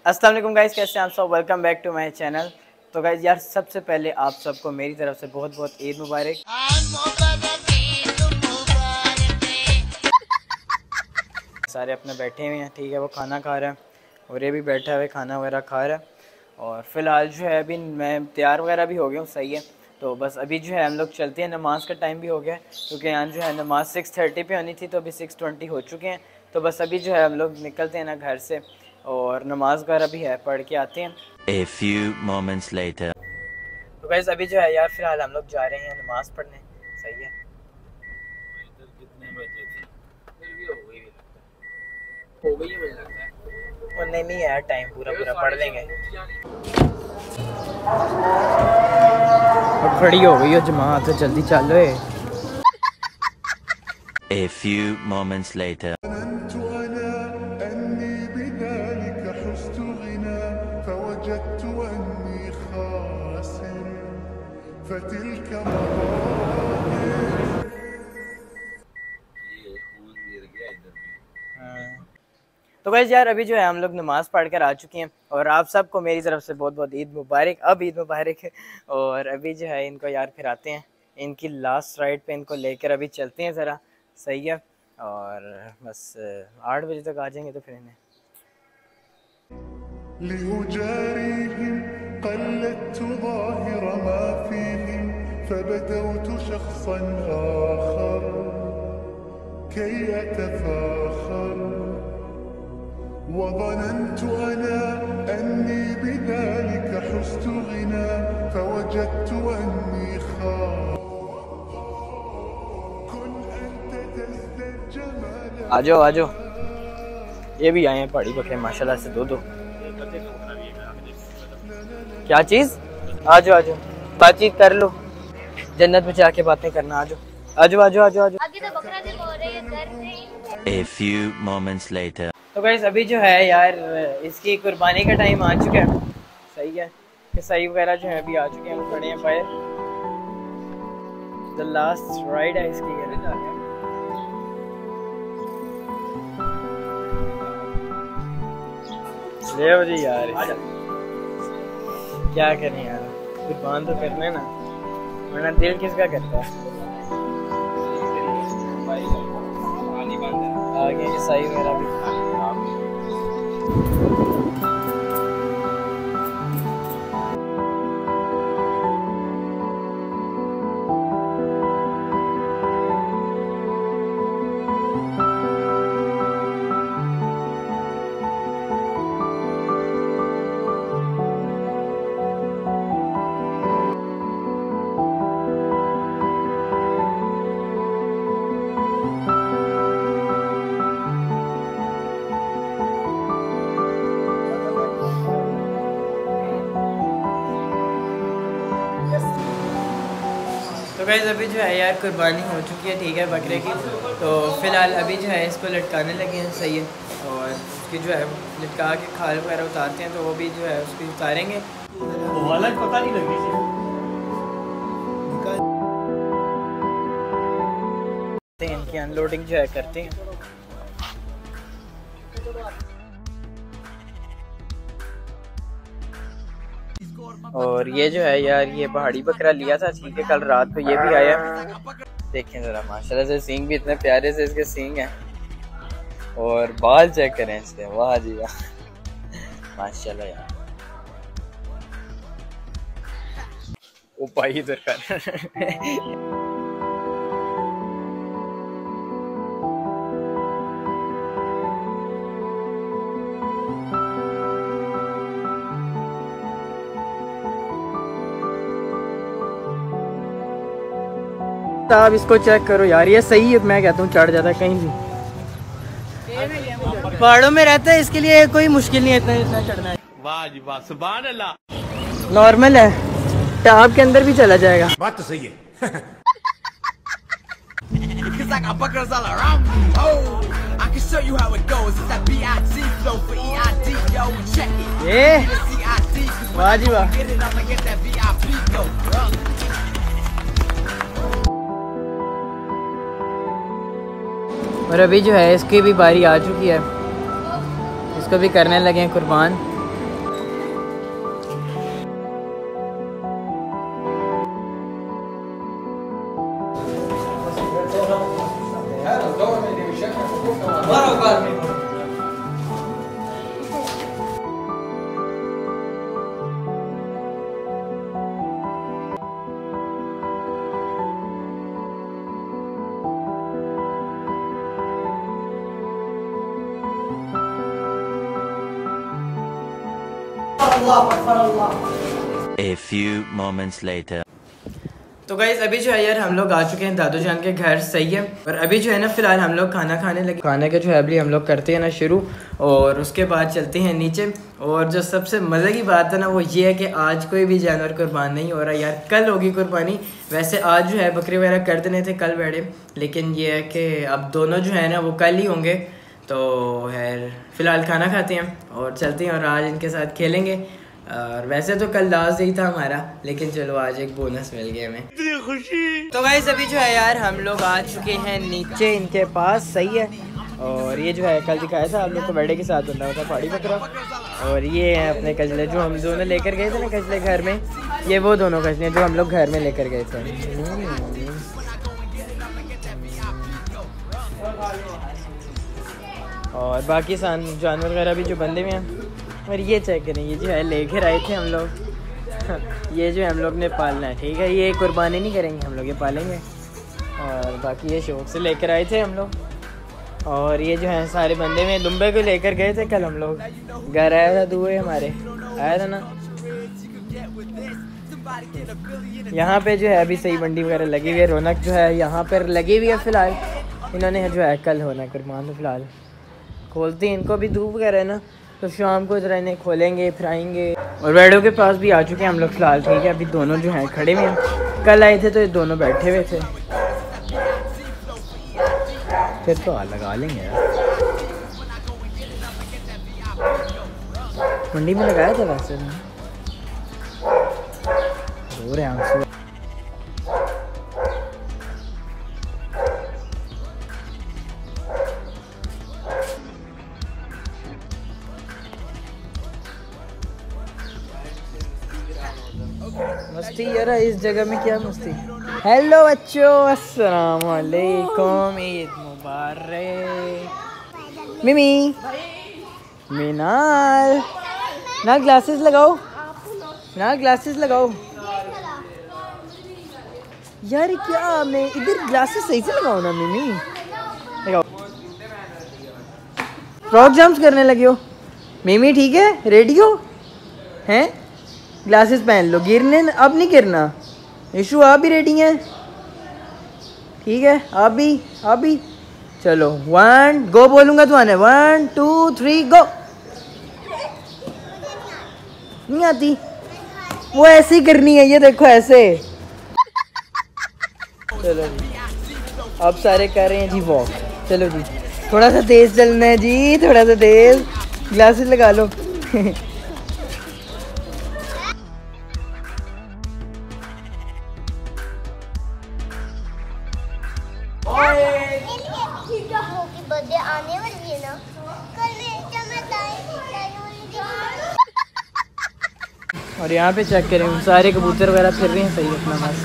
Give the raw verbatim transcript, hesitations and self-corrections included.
अस्सलाम वालेकुम गाइस, कैसे हैं आप सब। Welcome back to my channel. तो गाइस यार सबसे पहले आप सबको मेरी तरफ से बहुत बहुत ईद मुबारक। सारे अपने बैठे हुए हैं, ठीक है, वो खाना खा रहे हैं और ये भी बैठा हुआ है खाना वगैरह खा रहा है। और फ़िलहाल जो है अभी मैं तैयार वगैरह भी हो गया हूँ, सही है। तो बस अभी जो है हम लोग चलते हैं, नमाज का टाइम भी हो गया क्योंकि यहाँ जो है नमाज सिक्स थर्टी पे होनी थी, तो अभी सिक्स ट्वेंटी हो चुके हैं। तो बस अभी जो है हम लोग निकलते हैं ना घर से, और नमाज वगैरह भी है, पढ़ के आते हैं। A few moments later. तो गाइस अभी जो है यार फ़िलहाल हम लोग जा रहे हैं नमाज़ पढ़ने, सही है। इधर कितने बजे थी? इधर भी हो गई हो गई है मुझे लगता है। और नहीं नहीं यार, टाइम पूरा पूरा पढ़ लेंगे। और खड़ी हो गई हो जमात, तो जल्दी चलो। A few moments later. तो गाइस यार अभी जो है हम लोग नमाज़ पढ़ कर आ चुके हैं और आप सबको मेरी तरफ से बहुत बहुत ईद मुबारक। अब ईद मुबारक है। और अभी जो है इनको यार फिर आते हैं, इनकी लास्ट राइड पे इनको लेकर अभी चलते हैं ज़रा, सही है। और बस आठ बजे तक आ जाएंगे तो फिर इन्हें وظننت أنا أني بذلك حزت غنى فوجدت أني خائف كن أنت تزداد جمالا। आ जाओ आ जाओ, ये भी आए हैं पहाड़ी पकड़े माशाल्लाह से दो दो। क्या चीज़? आ जाओ आ जाओ, बातचीत कर लो, जन्नत में जाके बातें करना। आ जाओ आ जाओ आ जाओ आ जाओ आ जाओ। A few moments later. तो गाइस अभी जो है यार इसकी कुर्बानी का टाइम आ चुका है, सही है। ईसाई वगैरह जो है अभी आ चुके हैं, खड़े हैं बाहर। द लास्ट राइड है इसकी। ले जी यार, क्या करें यार, कुर्बान तो करना है ना, वरना दिल किसका करता है। आगे ईसाई वगैरह भी तो गाइस अभी जो है यार कुर्बानी हो चुकी है, ठीक है, बकरे की। तो फ़िलहाल अभी जो है इसको लटकाने लगे हैं, सही है। और उसकी जो है लटका के खाल वगैरह उतारते हैं, तो वो भी जो है उसकी उतारेंगे। पता नहीं लग रही इनकी अनलोडिंग जो है करते हैं। और ये जो है यार ये पहाड़ी बकरा लिया था, ठीक है, कल रात को ये भी आया। देखें ज़रा माशाल्लाह से, सींग भी इतने प्यारे से इसके सींग हैं, और बाल चेक करें इसके, वाह जी वाह, माशाल्लाह यार। ओ भाई इधर कर आप इसको चेक करो यार, ये सही है, मैं कहता हूँ चढ़ जाता है कहीं भी। पहाड़ों में रहता है, इसके लिए कोई मुश्किल नहीं है इतना इतना चढ़ना है। वाह जी वाह, सुभान अल्लाह। नॉर्मल है, टाप के अंदर भी चला जाएगा। बात तो सही है। ये वाह जी वाह। और अभी जो है इसकी भी बारी आ चुकी है, इसको भी करने लगे हैं कुर्बान। A few moments later. तो गाइस अभी जो है यार हम लोग आ चुके हैं दादू जान के घर, सही है। और अभी जो है ना फ़िलहाल हम लोग खाना खाने लगे। खाने के जो है अभी हम लोग करते हैं ना शुरू, और उसके बाद चलते हैं नीचे। और जो सबसे मज़े की बात है ना वो ये है कि आज कोई भी जानवर कुर्बान नहीं हो रहा यार, कल होगी कुर्बानी। वैसे आज जो है बकरी वगैरह कर देने थे कल बैठे, लेकिन ये है कि अब दोनों जो है ना वो कल ही होंगे। तो यार फ़िलहाल खाना खाते हैं और चलते हैं, और आज इनके साथ खेलेंगे। और वैसे तो कल लास्ट ही था हमारा, लेकिन चलो आज एक बोनस मिल गया हमें, इतनी खुशी। तो गाइस अभी जो है यार हम लोग आ चुके हैं नीचे इनके पास, सही है। और ये जो है कल दिखाया था आप लोग को बर्थडे के साथ बंदा था पहाड़ी बकरा। और ये है अपने कजले जो हम दोनों लेकर गए थे ना कजले घर में, ये वो दोनों कजले जो हम लोग घर में लेकर गए थे। और बाकी जानवर वगैरह भी जो बंदे में हैं। और ये चेक करें, ये जो है लेकर आए थे हम लोग। ये जो है हम लोग ने पालना है, ठीक है। ये कुर्बानी नहीं करेंगे हम लोग, ये पालेंगे। और बाकी ये शौक से लेकर आए थे हम लोग। और ये जो है सारे बंदे में दुम्बे को लेकर गए थे कल हम लोग। घर आया था दुए हमारे, आया था ना। यहाँ पे जो है अभी सही मंडी वगैरह लगी हुई है, रौनक जो है यहाँ पर लगी हुई है फ़िलहाल। इन्होंने जो है कल होना कुर्बान, तो फ़िलहाल खोलते हैं इनको, भी धूप वगैरह है ना, तो शाम को जरा इन्हें खोलेंगे फिराएंगे। और बैडों के पास भी आ चुके हैं हम लोग फ़िलहाल, ठीक है। अभी दोनों जो हैं खड़े में, कल आए थे तो ये दोनों बैठे हुए थे। फिर तो लगा लेंगे यार, मंडी में लगाया था वैसे रो रहे आंसू। मस्ती यार, इस जगह में क्या मस्ती। हेलो बच्चों, अस्सलाम वालेकुम, ईद मुबारक। मिमी मीनाल ना ग्लासेस लगाओ, ना ग्लासेस लगाओ यार। क्या मैं इधर ग्लासेस सही से लगाओ ना मिमी, लगाओ। फ्रॉक जंप्स करने लगे हो मिमी, ठीक है। रेडी हो हैं, ग्लासेस पहन लो, गिरने अब नहीं गिरना। इशू आप भी रेडी हैं, ठीक है। आप भी आप भी चलो, वन गो बोलूँगा तो आना, वन टू थ्री गो। नहीं आती, वो ऐसे ही करनी है, ये देखो ऐसे। चलो जी, अब सारे कर रहे हैं जी वॉक। चलो जी, थोड़ा सा तेज चलना है जी, थोड़ा सा तेज। ग्लासेस लगा लो। बर्थडे आने वाली है ना, कल और यहाँ पे चेक करें, सारे कबूतर वगैरह फिर रहे हैं सही अपना मस्त।